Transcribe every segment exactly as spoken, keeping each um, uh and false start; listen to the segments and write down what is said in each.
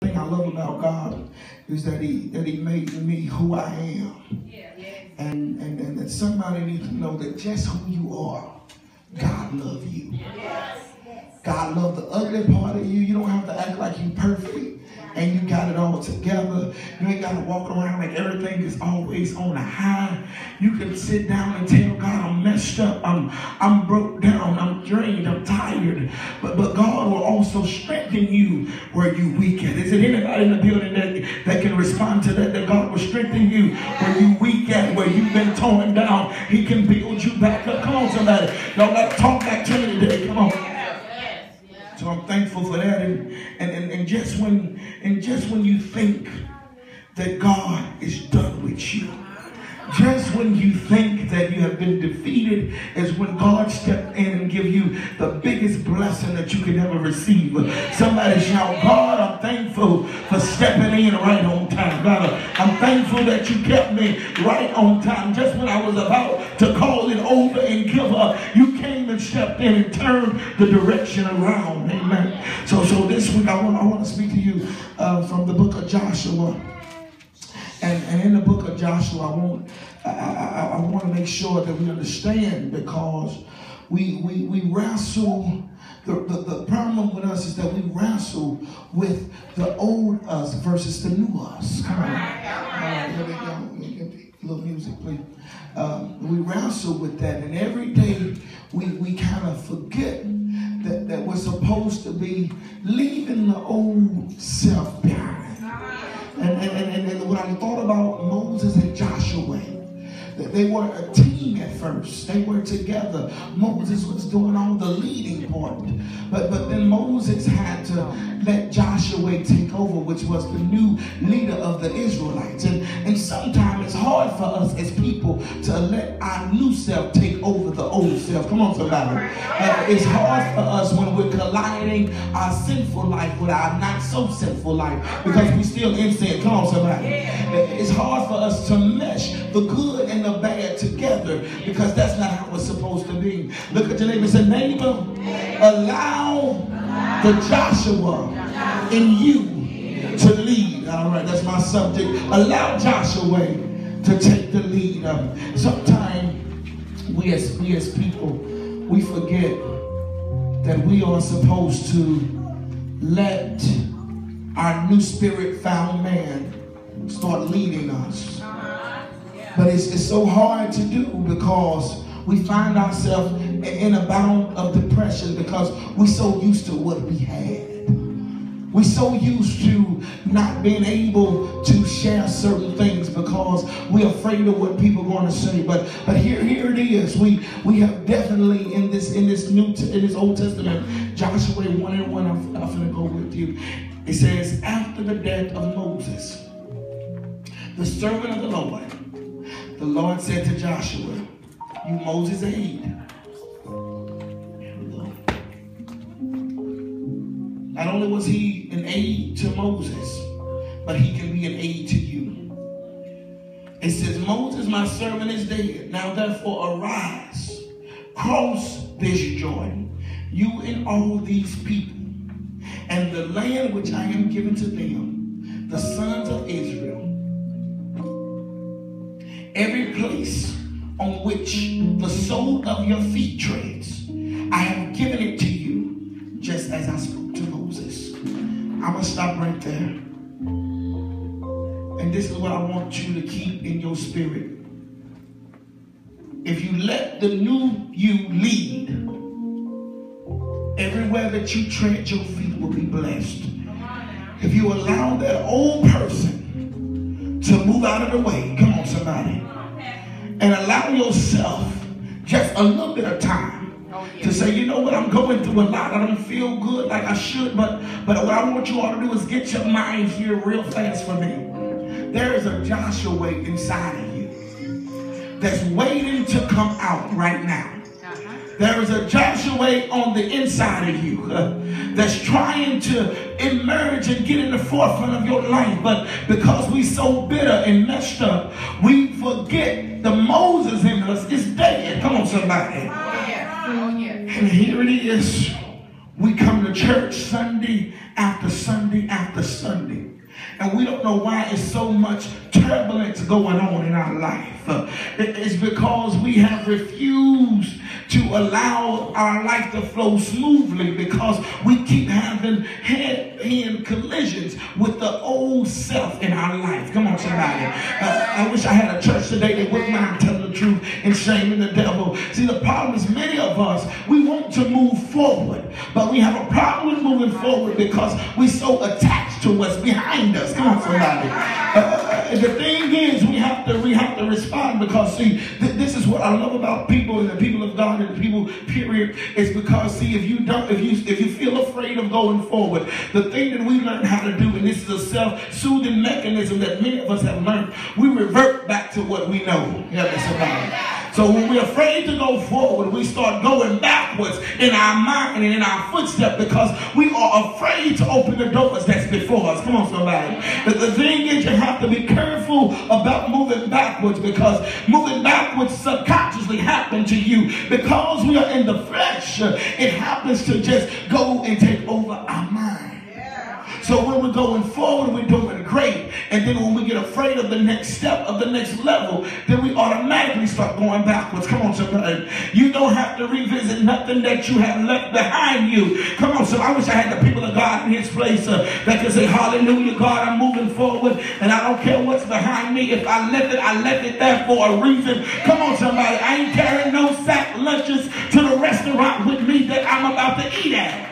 thing I love about God is that he that he made me who I am. Yeah, yeah. And, and, and that somebody needs to know that just who you are, God loves you. Yes. God loves the ugly part of you. You don't have to act like you're perfect and you got it all together. You ain't got to walk around like everything is always on a high. You can sit down and tell God, I'm messed up. I'm I'm broke down. I'm drained. I'm tired. But but God will also strengthen you where you weak at. Is it anybody in the building that, that can respond to that? That God will strengthen you where you weak at, where you've been torn down. He can build you back up. Come on, somebody. Y'all got to talk back to me today. Come on. So I'm thankful for that, and, and, and, and just when and just when you think that God is done with you, just when you think that you have been defeated, is when God stepped in and give you the biggest blessing that you could ever receive. Somebody shout, God, I'm thankful for stepping in right on time. God, I'm thankful that you kept me right on time. Just when I was about to call it over and give up, you came and stepped in and turned the direction around. Amen. So, so this week I want, I want to speak to you uh, from the book of Joshua. And, and in the book of Joshua, I want, I, I, I want to make sure that we understand, because we, we, we wrestle, the, the, the problem with us is that we wrestle with the old us versus the new us. Come on. Uh, let me go. A little music, please. Um, we wrestle with that, and every day we, we kind of forget that, that we're supposed to be leaving the old self behind. And, and, and, and when I thought about Moses and Joshua, that they were a team at first. They were together. Moses was doing all the leading part. But, but then Moses had to let Joshua take over, which was the new leader of the Israelites. And, and sometimes it's hard for us as people to let our new self take over the old self. Come on, somebody. Uh, it's hard for us when we're colliding our sinful life with our not so sinful life, because we still in sin. Come on, somebody. It's hard for us to mesh the good and the bad together, because that's not how it's supposed to be. Look at your neighbor and say, neighbor, allow the Joshua in you to lead. All right, that's my subject. Allow Joshua to take the lead. Um, sometimes we as, we as people, we forget that we are supposed to let our new spirit found man start leading us. But it's, it's so hard to do, because we find ourselves in a bound of depression because we're so used to what we had. We're so used to not being able to share certain things because we're afraid of what people are going to say. But but here here it is. We we have definitely in this in this new in this Old Testament, Joshua one and one. I'm, I'm going to go with you. It says, after the death of Moses, the servant of the Lord, the Lord said to Joshua, you Moses' aid. There we go. Not only was he an aid to Moses, but he can be an aid to you. It says, Moses, my servant, is dead. Now therefore arise, cross this Jordan, you and all these people, and the land which I am giving to them, the sons of Israel. Every place on which the sole of your feet treads, I have given it to you, just as I spoke to Moses. I'm going to stop right there. And this is what I want you to keep in your spirit. If you let the new you lead, everywhere that you tread, your feet will be blessed. If you allow that old person to move out of the way, come on somebody, and allow yourself just a little bit of time to say, you know what, I'm going through a lot. I don't feel good like I should, but, but what I want you all to do is get your mind here real fast for me. There is a Joshua inside of you that's waiting to come out right now. There is a Joshua on the inside of you uh, that's trying to emerge and get in the forefront of your life. But because we so bitter and messed up, we forget the Moses in us is dead. Come on, somebody. Oh, yeah. Oh, yeah. And here it is. We come to church Sunday after Sunday after Sunday. and we don't know why it's so much turbulence going on in our life. Uh, it, it's because we have refused to allow our life to flow smoothly, because we keep having head-end collisions with the old self in our life. Come on, somebody. Uh, I wish I had a church today that wouldn't mind telling the truth and shaming the devil. See, the problem is many of us, we want to move forward, but we have a problem with moving forward because we're so attached to what's behind us. Come on, somebody. Uh, the thing is, we have to we have to respond, because see, th this is what I love about people and the people of God and the people, period, is because see, if you don't, if you if you feel afraid of going forward, the thing that we learn how to do, and this is a self-soothing mechanism that many of us have learned, we revert back to what we know. Yeah, that's about it. So when we're afraid to go forward, we start going backwards in our mind and in our footsteps, because we are afraid to open the doors that's before us. Come on, somebody. But the thing is, you have to be careful about moving backwards, because moving backwards subconsciously happens to you. Because we are in the flesh, it happens to just go and take over our mind. So when we're going forward, we're doing great. And then when we get afraid of the next step, of the next level, then we automatically start going backwards. Come on, somebody. You don't have to revisit nothing that you have left behind you. Come on, so I wish I had the people of God in his place uh, that can say, hallelujah, God, I'm moving forward, and I don't care what's behind me. If I left it, I left it there for a reason. Come on, somebody. I ain't carrying no sack lunches to the restaurant with me that I'm about to eat at.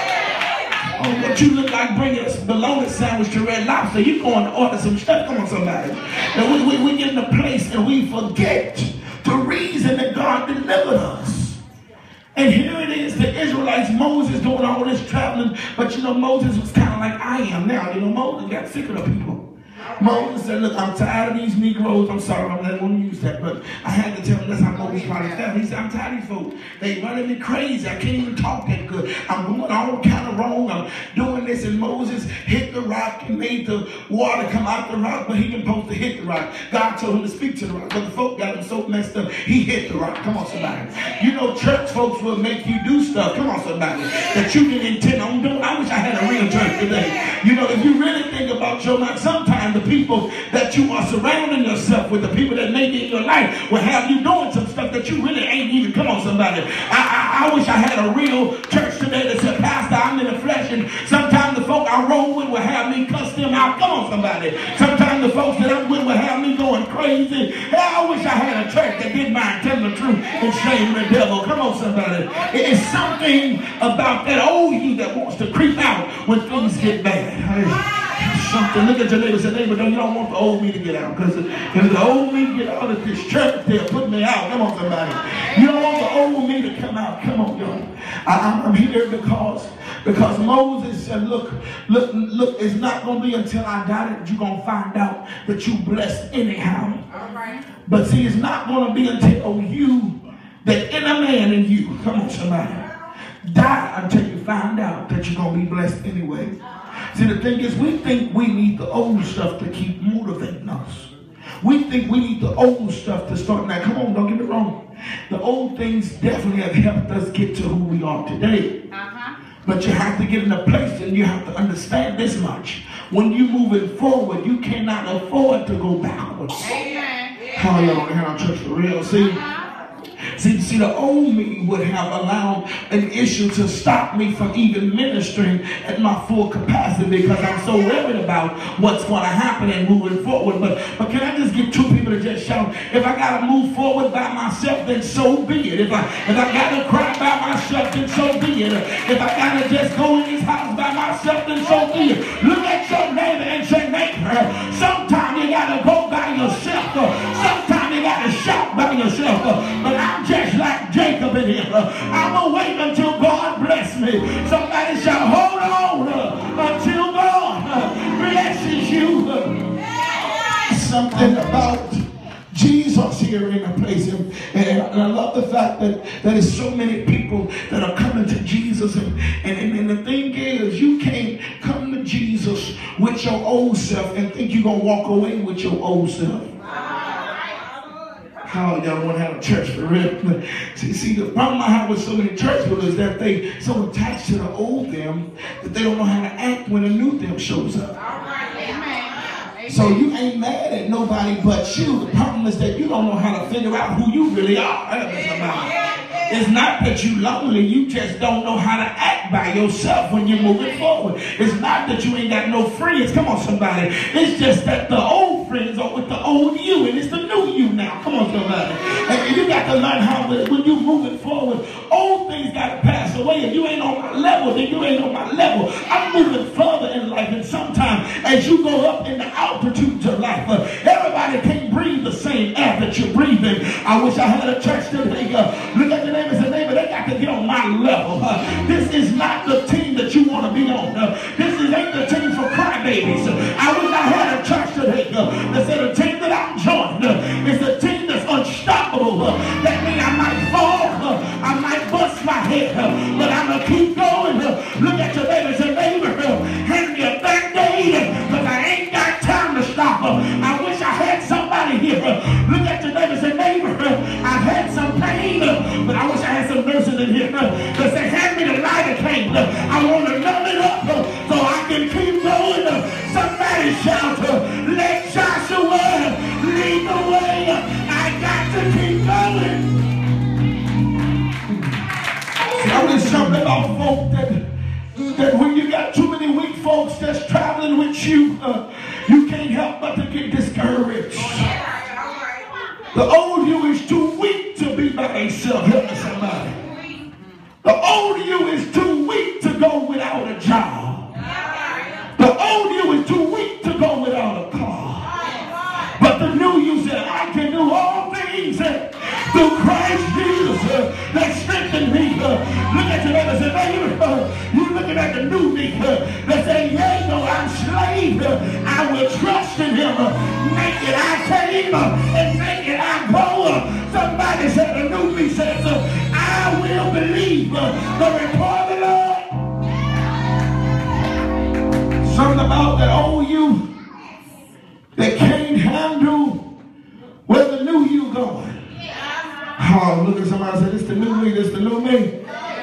Oh, but you look like bringing a bologna sandwich to Red Lobster. You're going to order some stuff. Come on, somebody. And we, we, we get in a place and we forget the reason that God delivered us. And here it is, the Israelites, Moses doing all this traveling. But you know, Moses was kind of like I am now. You know, Moses got sick of the people. Moses said, look, I'm tired of these Negroes. I'm sorry, I'm not going to use that, but I had to tell him that's how Moses probably felt. He said, I'm tired of these folks. They running me crazy. I can't even talk that good. I'm going all kind of wrong. I'm doing this. And Moses hit the rock and made the water come out the rock, but he didn't supposed to hit the rock. God told him to speak to the rock, but the folk got him so messed up, he hit the rock. Come on, somebody. You know, church folks will make you do stuff. Come on, somebody, that you didn't intend on doing. I wish I had a real church today. You know, if you really think about your life, sometimes the people that you are surrounding yourself with, the people that may be in your life, will have you doing some stuff that you really ain't even. Come on, somebody. I, I, I wish I had a real church today that said, Pastor, I'm in the flesh, and sometimes the folk I roll with will have me cuss them out. Come on, somebody. Sometimes the folks that I'm with will have me going crazy. Hey, I wish I had a church that didn't mind telling the truth and shame the devil. Come on, somebody. It is something about that old you that wants to creep out when things get bad. Hey. Something. Look at your neighbor and say, neighbor, no, you don't want the old me to get out. Because if the old me get out of this church, they'll put me out. Come on, somebody. You don't want the old me to come out. Come on, y'all. I'm here because, because Moses said, look, look, look, it's not going to be until I die that you're going to find out that you blessed anyhow. All right. But see, it's not going to be until you, the inner man in you, come on, somebody, die until you find out that you're going to be blessed anyway. See, the thing is, we think we need the old stuff to keep motivating us. We think we need the old stuff to start. Now, come on, don't get me wrong. The old things definitely have helped us get to who we are today. Uh-huh. But you have to get in a place and you have to understand this much. When you're moving forward, you cannot afford to go backwards. Amen. How y'all have church for real? See? Uh-huh. See, see, the old me would have allowed an issue to stop me from even ministering at my full capacity, because I'm so worried about what's going to happen and moving forward. But, but can I just get two people to just shout, if I got to move forward by myself, then so be it. If I, if I got to cry by myself, then so be it. If I got to just go in this house by myself, then so be it. Look at your neighbor and say, neighbor, sometimes you got to go by yourself. Sometimes you got to shout by yourself. But I'm just like Jacob in here. I'm going to wait until God bless me. Somebody shout, hold on uh, until God uh, blesses you. Something about Jesus here in a place. And, and, and I love the fact that there's so many people that are coming to Jesus. And, and, and the thing is, you can't come to Jesus with your old self and think you're going to walk away with your old self. How y'all want to have a church for real? See, see, the problem I have with so many church people is that they so attached to the old them that they don't know how to act when a new them shows up. All right, amen. So you ain't mad at nobody but you. The problem is that you don't know how to figure out who you really are. It's not that you lonely, you just don't know how to act by yourself when you're moving forward. It's not that you ain't got no friends. Come on, somebody. It's just that the old friends are with the old you, and it's the new you now. Come on, somebody. And you got to learn how, when you're moving forward, old things got to pass away. If you ain't on my level, then you ain't on my level. I'm moving further in life, and sometimes as you go up in the altitudes of life, uh, everybody can't breathe the same air that you're breathing. I wish I had a church today. Uh, look at the neighbor and say, neighbor, they got to get on my level. Uh, this is not the team that you want to be on. Uh, this is ain't the team for crybabies. Uh, I wish I had a church today uh, that said the team that I'm joining uh, is the team that's unstoppable. Uh, that means I might fall, uh, I might bust my head, uh, but I'm going to keep going. Uh, look at your neighbor and say, neighbor, uh, hand me a Band-Aid because I ain't got time to stop. Uh, I wish I had somebody here. Uh, look at your neighbor and say, neighbor, uh, I've had some pain, uh, but I wish I had some nurses in here uh, that say, hand me the lidocaine. Uh, I want to numb it up uh, so I can keep going. Uh, somebody shout, uh, let Joshua lead the way. Uh, I got to keep going. I'm just talking about folk that, that when you got too many weak folks that's traveling with you, uh, you can't help but to get discouraged. The old you is too weak to be by himself. Help me somebody. The old you is too weak to go without a job. The old you is too weak to go without a car. But the new you said, I can do all things uh, through Christ Jesus uh, that strengthened me. Uh, look at your neighbor and say, neighbor, uh, you're looking at the new me. Uh, they say, yeah, no, I'm slave. Uh, I will trust in him. Uh, make it I came uh, and make it I go. Uh, somebody said, the new me says, uh, I will believe uh, the report of the Lord. Something about that old you that can't handle where the new you going. Oh, look at somebody and say, this the new me, this the new me.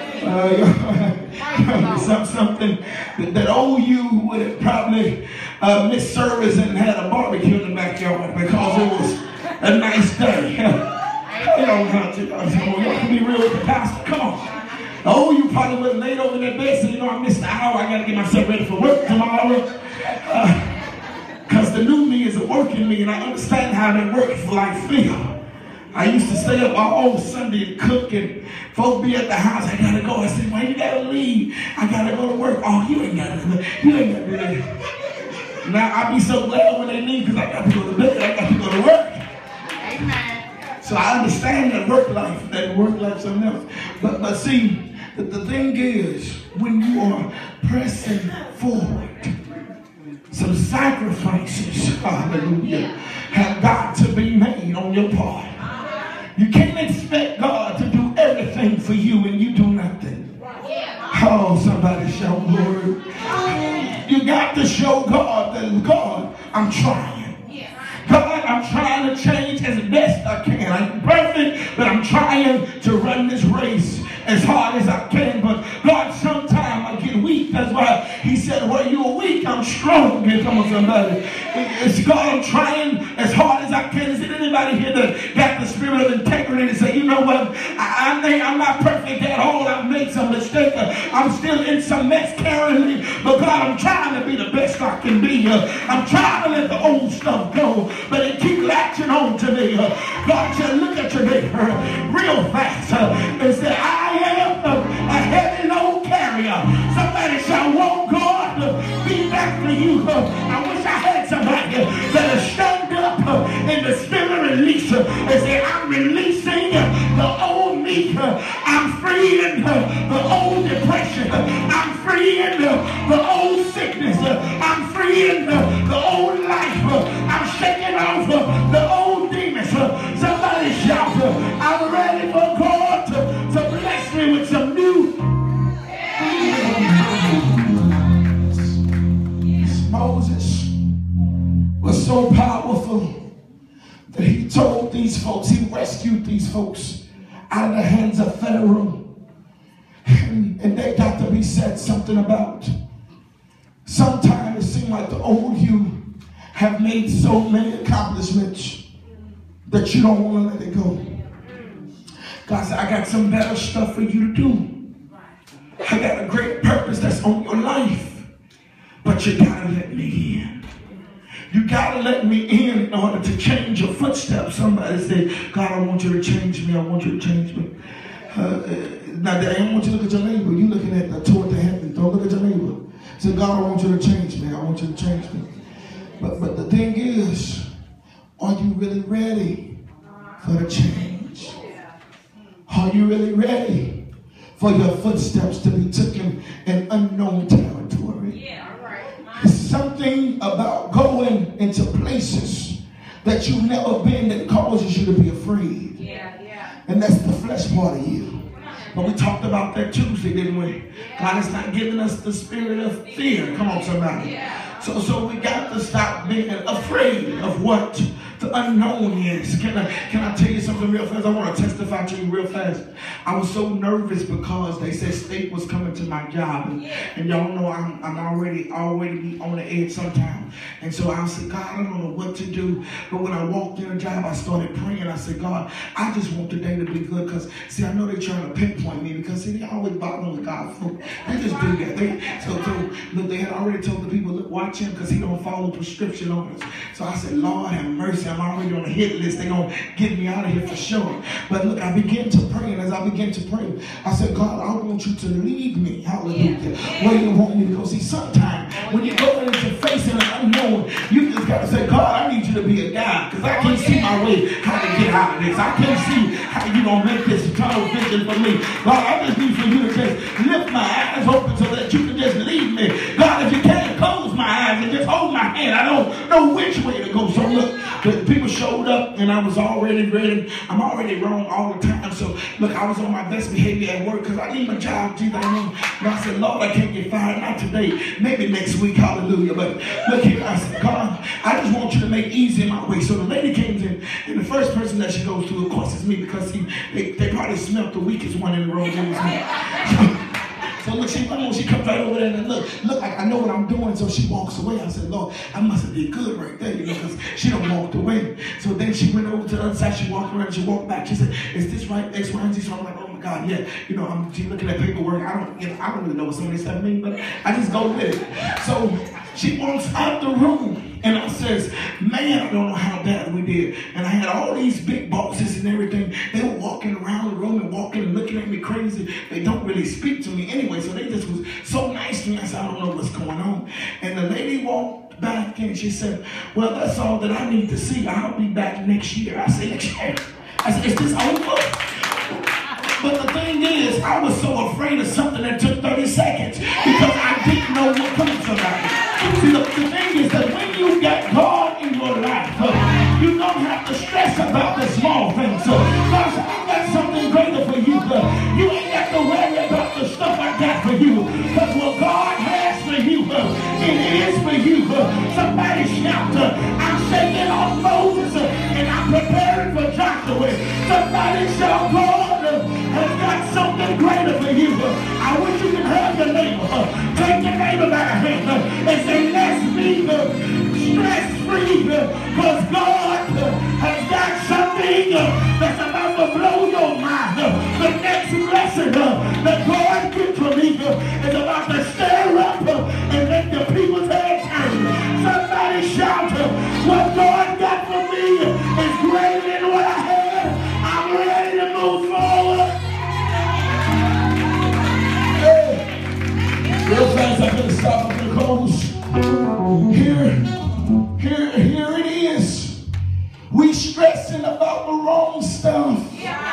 Uh, some, something that, that old you would have probably uh, missed service and had a barbecue in the backyard because it was a nice day. You don't have to, you have to be real with the pastor. Come on. The old you probably would have laid over in that bed, so you know I missed the hour. I got to get myself ready for work tomorrow. Because uh, the new me is a working me, and I understand how that works life feel. I used to stay up all Sunday and cook, and folks be at the house. I gotta go. I said, "Well, you gotta leave. I gotta go to work." Oh, you ain't gotta. You ain't gotta do that. Now I be so glad when they leave because I got to go to bed. I got to go to work. Amen. So I understand that work life, that work life something else. But but see, the, the thing is, when you are pressing forward, some sacrifices, hallelujah, have got to be made on your part. You can't expect God to do everything for you and you do nothing. Oh, somebody shout glory. You got to show God that, God, I'm trying. God, I'm trying to change as best I can. I'm perfect, but I'm trying to run this race as hard as I can. But God, sometimes I get weak. That's why he said, where you're weak, I'm strong. Come on, somebody. It's God, I'm trying as hard as I can. Is there anybody here that got the spirit of integrity and say, you know what? I, I think I'm not perfect at all. I've made some mistakes. I'm still in some mess currently. But God, I'm trying to be the best I can be. I'm trying to let the old stuff go. But it keep latching on to me. God said, look at your neighbor real fast and say, I am a heavy load carrier. Somebody shall want God to be back to you. I wish I had somebody that'll stand up in the spirit release and say, I'm releasing the old me. I'm freeing the old depression. I'm freeing the old sickness. I'm freeing the old life. I'm shaking off the old demons. Somebody shout, I'm ready for God to, to bless me with some new. Moses was so powerful that he told these folks, he rescued these folks out of the hands of Pharaoh. And, and they got to be said something about. Sometimes it seemed like the old you have made so many accomplishments that you don't want to let it go. God said, I got some better stuff for you to do. I got a great purpose that's on your life. But you gotta let me in. You gotta let me in in order to change your footsteps. Somebody say, God, I want you to change me. I want you to change me. Uh, now, I don't want you to look at your neighbor. You looking at the toward the heavens. Don't look at your neighbor. Say, God, I want you to change me. I want you to change me. But, but the thing is, are you really ready for the change? Are you really ready for your footsteps to be taken in unknown territory? Yeah, right. There's something about going into places that you've never been that causes you to be afraid. Yeah, yeah. And that's the flesh part of you. But we talked about that Tuesday, didn't we? God is not giving us the spirit of fear. Come on, somebody. So, so we got to stop being afraid of what the unknown is. Can I, can I tell you something real fast? I want to testify to you real fast. I was so nervous because they said state was coming to my job. And, and y'all know I'm, I'm already, already be on the edge sometimes. And so I said, God, I don't know what to do. But when I walked in the job, I started praying. I said, God, I just want the day to be good. Because, see, I know they're trying to pinpoint me. Because, see, they always bother with God. Folk. They just do that. They, so, so, look, they had already told the people, look, watch him because he don't follow prescription orders. So I said, Lord, have mercy. I'm already on the hit list. They're going to get me out of here for sure. But look, I began to pray. And as I began to pray, I said, God, I want you to lead me. Hallelujah. Yeah. Where you want me to go. See, sometimes when you go into facing an unknown, you just got to say, God, I need you to be a guide. Because I can't see my way how to get out of this. I can't see how you going to make this tunnel vision for me. God, I just need for you to just lift my eyes open so that you can just lead me. God, if you can't close my eyes and just hold my hand, I don't know which way to go. So look, the people showed up and I was already ready. I'm already wrong all the time. So look, I was on my best behavior at work because I need my job. Jesus, I know. And I said, Lord, I can't get fired. Not today. Maybe next week. Hallelujah. But look here, I said, God, I just want you to make easy my way. So the lady came in, and the first person that she goes to, of course, is me because he, they, they probably smelled the weakest one in the room. It was me. So look, she, she comes right over there and look, look like I know what I'm doing. So she walks away. I said, Lord, I must have did good right there, you know, because she done walked away. So then she went over to the other side. She walked around. She walked back. She said, is this right? X, Y, and Z. So I'm like, oh my God, yeah. You know, I'm she looking at paperwork. I don't, you know, I don't really know what some of this stuff means, but I just go with it. So she walks out the room. And I says, man, I don't know how bad we did. And I had all these big bosses and everything. They were walking around the room and walking and looking at me crazy. They don't really speak to me anyway. So they just was so nice to me. I said, I don't know what's going on. And the lady walked back and she said, well, that's all that I need to see. I'll be back next year. I said, next year? I said, is this over? But the thing is, I was so afraid of something that took thirty seconds because I didn't know what comes from that. See, the, the thing is that when you got God in your life, uh, you don't have to stress about the small things. So, God said, I got something greater for you. Uh, you ain't got to worry about the stuff I got for you. Because what God has for you, uh, it is for you. Uh, somebody shout, uh, I'm shaking off Moses uh, and I'm preparing for Joshua. Somebody shout, God uh, has got something greater for you. Uh, I wish you could hug your neighbor. Uh, take your neighbor by the hand uh, and say, let's be uh, stress-free because uh, God uh, has got something uh, that's about to blow your mind. Uh, the next lesson uh, that God gives for me uh, is about to stir up uh, and make the people's heads turn. Somebody shout, uh, what God got for me is greater than what I had. I'm ready to move forward. Hey, real fast, I'm going to stop at the close. Here, here, here it is. We stressing about the wrong stuff.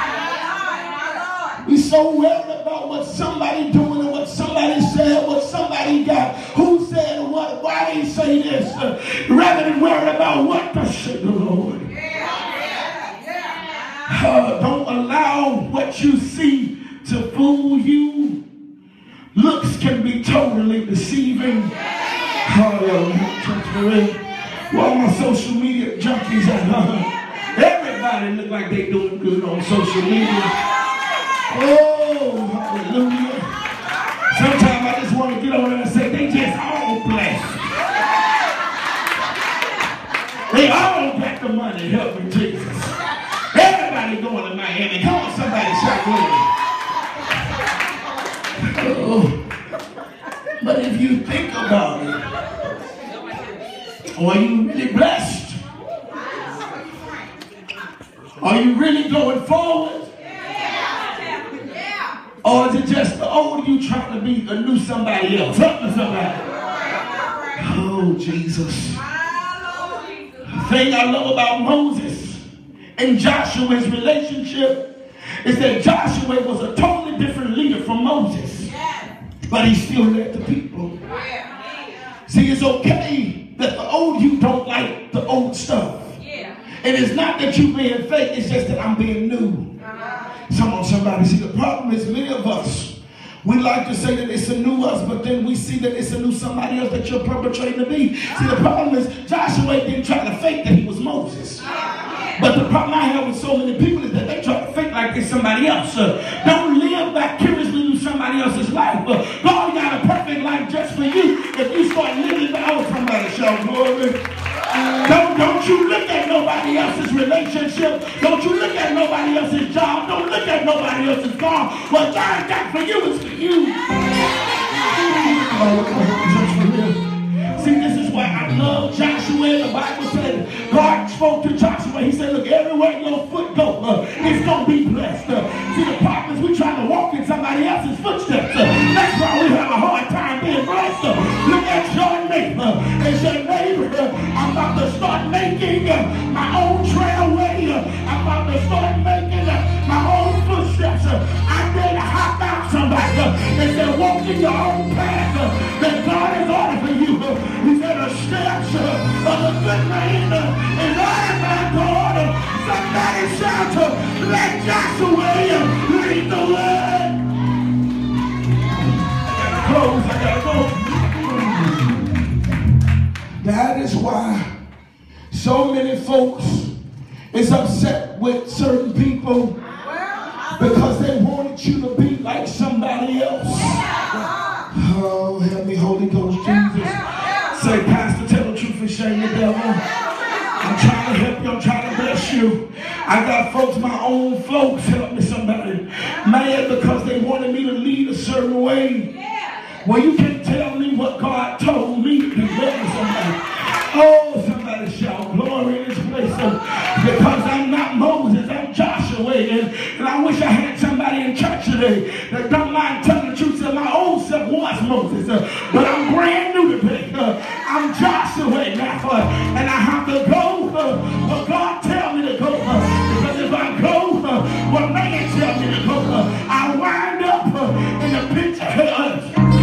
We so worried about what somebody doing and what somebody said, what somebody got, who said what, why they say this, uh, rather than worry about what the shit the Lord. Uh, don't allow what you see to fool you. Looks can be totally deceiving. Hallelujah. Well, all my social media junkies at uh, everybody look like they doing good on social media. Oh, hallelujah. Sometimes I just want to get on there and say they just all blessed. They all got the money. Help me, Jesus. Everybody going to Miami. Come on, somebody shout glory. Oh. But if you think about it, are you really blessed? Are you really going forward? Or is it just the old you trying to be a new somebody else? Help me somebody. Oh, Jesus. The thing I love about Moses and Joshua's relationship is that Joshua was a totally different leader from Moses. But he still led the people. See, it's okay that the old you don't like the old stuff. And it's not that you being fake, it's just that I'm being new. Come on, somebody. See, the problem is many of us, we like to say that it's a new us, but then we see that it's a new somebody else that you're perpetrating to be. See, the problem is Joshua didn't try to fake that he was Moses. But the problem I have with so many people is that they try to fake like they're somebody else. Uh, don't live vicariously through somebody else's life. Uh, God got a perfect life just for you. If you start living out, somebody shout glory. Don't, don't you look at nobody else's relationship. Don't you look at nobody else's job. Don't look at nobody else's car. What God got for you is for you. See, this is why I love Joshua. The Bible said God spoke to Joshua. He said, look, everywhere your foot goes, uh, it's going to be blessed. Uh, see, the problem is we trying to walk in somebody else's footsteps. Uh, that's why we have a hard time being blessed. Uh, look at your neighbor and say, neighbor, uh, I'm about to start making uh, my own trailway. Uh, I'm about to start making uh, my own footsteps. Uh, I dare to hop out somebody uh, and say, walk in your own path uh, that God has ordered for you. Uh, he said, the steps uh, of a good man uh, is ordered by God. Uh, somebody shout, uh, let Joshua uh, lead the way. I gotta close, I gotta go. That is why so many folks is upset with certain people because they wanted you to be like somebody else. Oh, help me, Holy Ghost, Jesus. Say, Pastor, tell the truth and shame the devil. I'm trying to help you. I'm trying to bless you. I got folks, my own folks, help me somebody, mad because they wanted me to lead a certain way. Well, you can't tell me what God told me to do. Help me somebody. Oh, somebody shout glory in this place. So, because I'm not Moses, I'm Joshua. And, and I wish I had somebody in church today that don't mind telling the truth. That my old self was Moses, uh, but I'm brand new today. Uh, I'm Joshua now, uh, and I have to go uh, where God tell me to go. Uh, because if I go uh, where man tell me to go, uh, I wind up uh, in the pit of hell.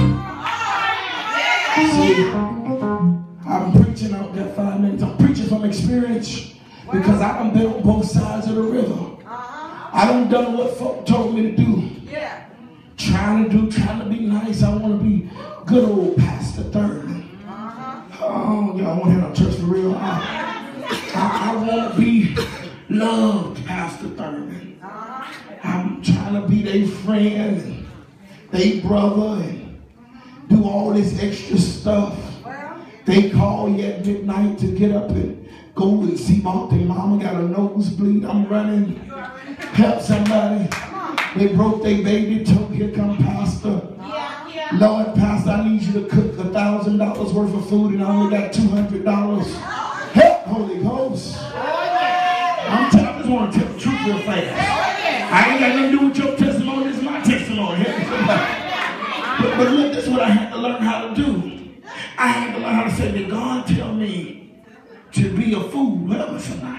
See, I'm preaching out there five minutes. I'm preaching from experience because I done been on both sides of the river. I done done what folk told me to do. Yeah. Trying to do, trying to be nice. I want to be good old Pastor Thurman. Oh, y'all want to hear no church for real? I, I, I want to be loved, Pastor Thurman. I'm trying to be their friend and their brother and do all this extra stuff. They call you at midnight to get up and go and see mom. Their mama got a nosebleed. I'm running. Help somebody. They broke their baby toe. Here come Pastor. Yeah, yeah. Lord, Pastor, I need you to cook a thousand dollars worth of food and I only got two hundred dollars. Help, Holy Ghost. I'm telling, I just want to tell the truth real fast. I ain't got nothing to do with your testimony. This is my testimony. But, but look, this is what I had to learn how to do. I had to learn how to say, did God tell me to be a fool? Help somebody.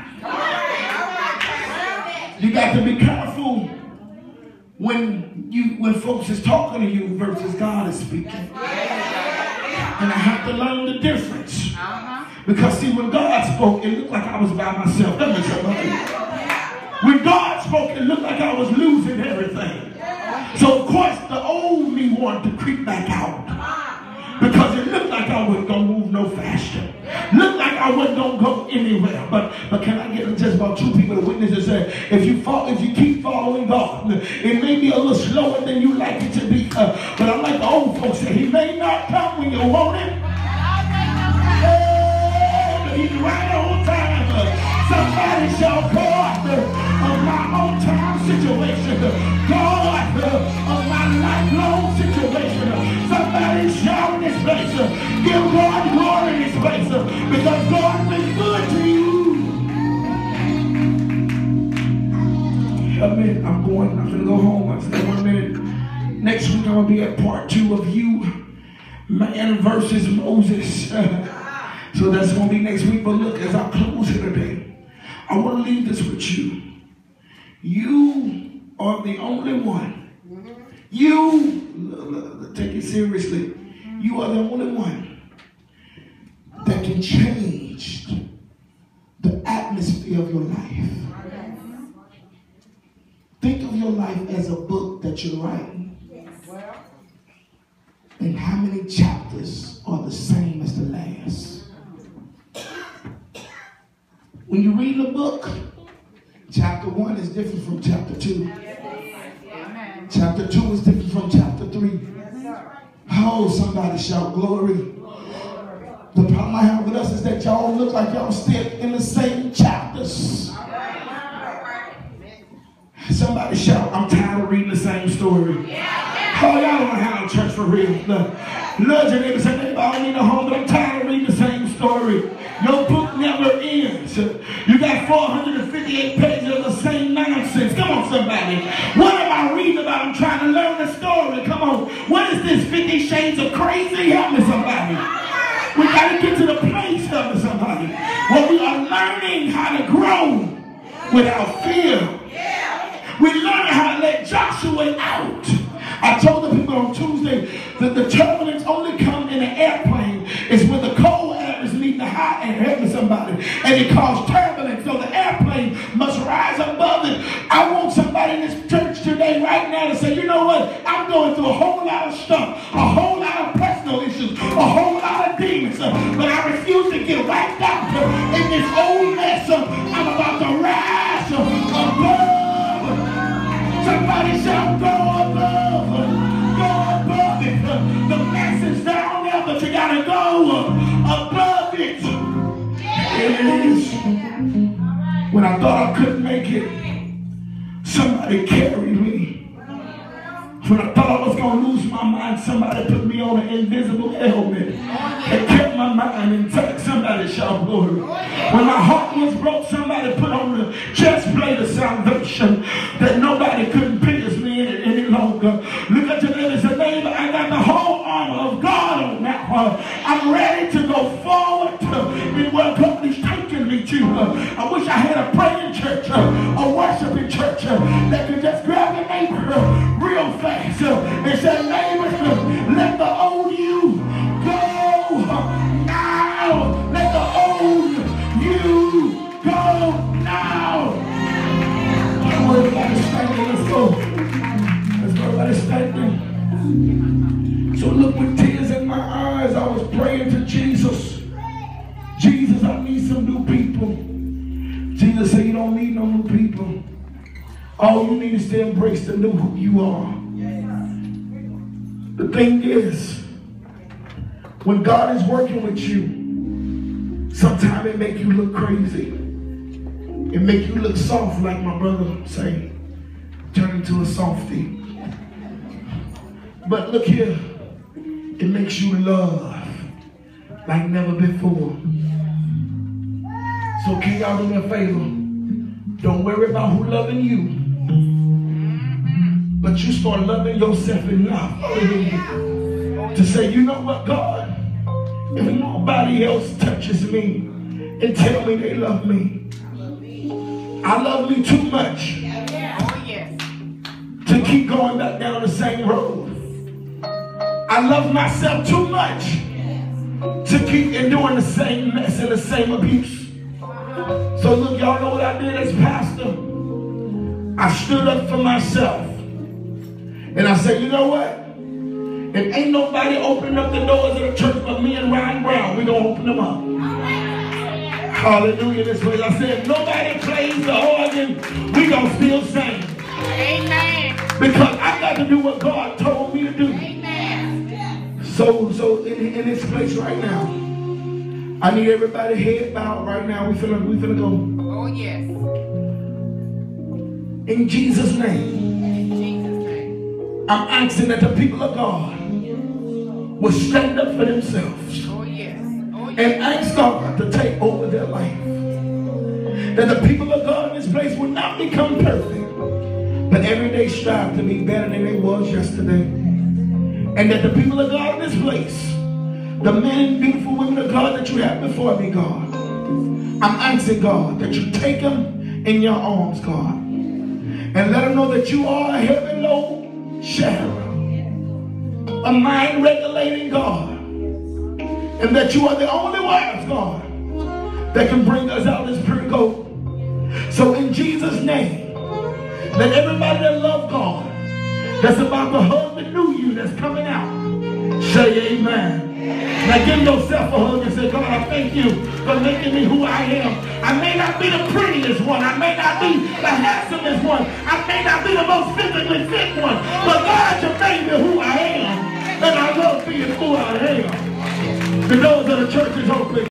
You got to be careful when you when folks is talking to you versus God is speaking. And I have to learn the difference. Because see, when God spoke, it looked like I was by myself. Let me tell you. When God spoke, it looked like I was losing everything. So of course the old me wanted to creep back out. Because it looked like I wasn't going to move no faster. Looked like I wasn't going to go anywhere. But but can I get just about two people to witness and say, if you fall, if you keep following God, it may be a little slower than you like it to be. Uh, but I'm like the old folks say, he may not come when you want him. Oh, but he's right on time. place. Give God glory in this place because God's been good to you. Amen. I'm going, I'm going to go home. I said, one minute. Next week, I'm going to be at part two of you, man versus Moses. So that's going to be next week. But look, as I close here today, I want to leave this with you. You are the only one. You, take it seriously, you are the only one that can change the atmosphere of your life. Think of your life as a book that you're writing. And how many chapters are the same as the last? When you read the book, chapter one is different from chapter two. Chapter two is different from chapter three. Oh, somebody shout glory. The problem I have with us is that y'all look like y'all still in the same chapters. Somebody shout, I'm tired of reading the same story. Oh, y'all don't have church for real. Look, nudge your neighbor, say, I don't need a home, but I'm tired of reading the same story. Your book never ends. You got four hundred fifty-eight pages of the same nonsense. Come on, somebody. What am I reading about? I'm trying to learn the story. Come on. What is this fifty shades of crazy? Help me, somebody. We got to get to the place, help me, somebody, where we are learning how to grow without fear. We learn how to let Joshua out. I told the people on Tuesday that the turbulence only comes in an airplane. It's when the cold air is meeting the hot air. Help me somebody. And it causes turbulence. So the airplane must rise above it. I want somebody in this church today right now to say, you know what? I'm going through a whole lot of stuff. A whole lot of personal issues. A whole lot of demons. But I refuse to get wiped out in this old mess. I'm about to rise above. Somebody shout, go above, go above it. The mess is down there, but you gotta go above it. It is. When I thought I couldn't make it, somebody carried me. When I thought I was gonna lose my mind, somebody put me on an invisible helmet and kept my mind intact. Somebody shout glory. When my heart was broke, somebody put on the chest plate of salvation that nobody couldn't pierce me in it any longer. Look at your neighbor and say, neighbor, I got the whole armor of God on that one. I'm ready to go forward in where God is taking me to. I wish I had a praying church, a worshiping church that could just grab your neighbor real fast and say, neighbor, let the old you go now. Let the old you go now. Everybody standing, let's go. Let's go, everybody standing. So look, with tears in my eyes, I was praying to Jesus. Jesus, I need some new people. Jesus said, you don't need no new people. All you need is to embrace the new who you are. The thing is, when God is working with you, sometimes it make you look crazy. It make you look soft, like my brother say, turn into a softie. But look here, it makes you love like never before. So can y'all do me a favor? Don't worry about who loving you, but you start loving yourself enough to say, you know what, God, if nobody else touches me and tell me they love me, I love me too much to keep going back down the same road. I love myself too much to keep enduring the same mess and the same abuse. So look, y'all know what I did as pastor? I stood up for myself. And I said, you know what? If ain't nobody opening up the doors of the church but me and Ryan Brown, we're going to open them up. Hallelujah. This way. I said, if nobody plays the organ, we're going to still sing. Amen. Because I got to do what God told me to do. Amen. So, so in, in this place right now, I need everybody head bowed right now. We finna, we finna go. Oh, yes. In Jesus' name. I'm asking that the people of God will stand up for themselves Oh, yes. Oh, yes. and ask God to take over their life. That the people of God in this place will not become perfect, but every day strive to be better than they was yesterday. And that the people of God in this place, the men and beautiful women of God that you have before me, God, I'm asking God that you take them in your arms, God, and let them know that you are a heavy load sharer, a mind regulating God, and that you are the only wise God that can bring us out of this purgatory. So in Jesus' name, let everybody that love God, that's about to hug the new you that's coming out, say amen. Now give yourself a hug and say, God, I thank you for making me who I am. I may not be the prettiest one. I may not be the handsomest one. I may not be the most physically fit one. But God, you made me who I am. And I love being who I am. The doors of the church is open.